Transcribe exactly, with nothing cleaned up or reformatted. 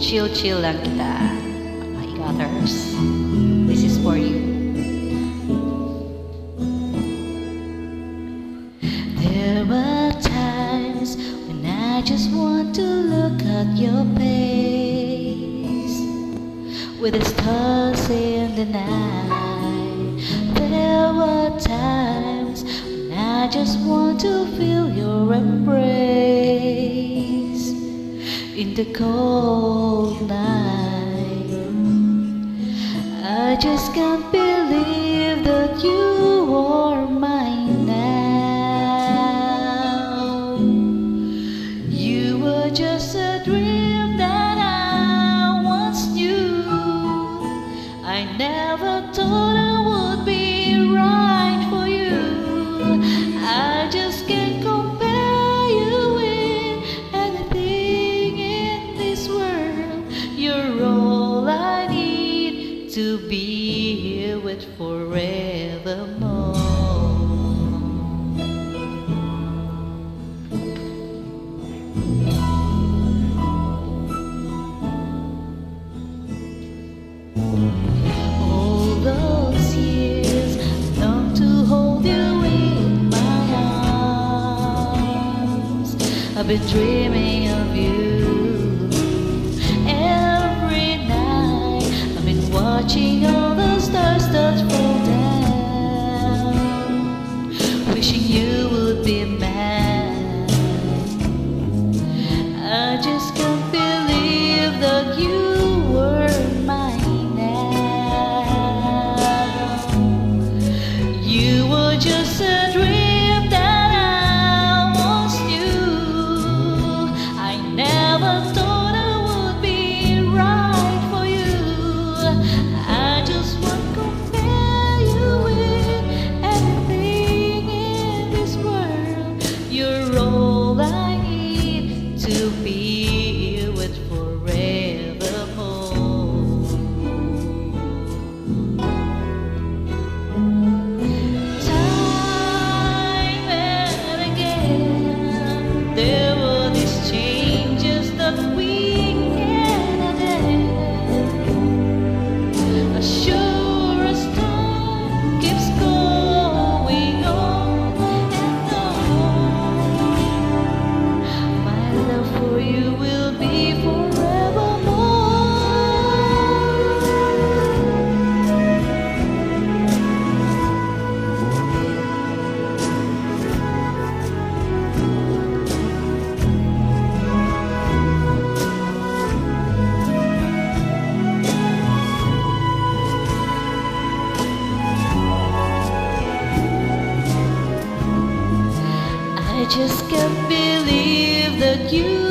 chill-chill lang kita, mga e-cutters. This is for you. There were times when I just want to look at your face, with the stars in the night. There were times when I just want to feel your embrace in the cold night. I just can't believe that you are mine now. You were just a dream that I once knew. I never thought I would be right for you. I just can't compare you with anything in this world. You're all I need to be here with forevermore. All those years, long to hold you in my arms. I've been dreaming of you every night. I've been watching all the stars that fall down, wishing you would be mine. I just can't believe that you were mine now. You were just a dream that I once knew. I never thought I would be right for you. I just won't compare you with anything in this world. You're all I need to be here with forevermore. Time and again, there were these changes that we can adapt. As sure as time keeps going on and on, my love for you will be forevermore. I just can't believe that you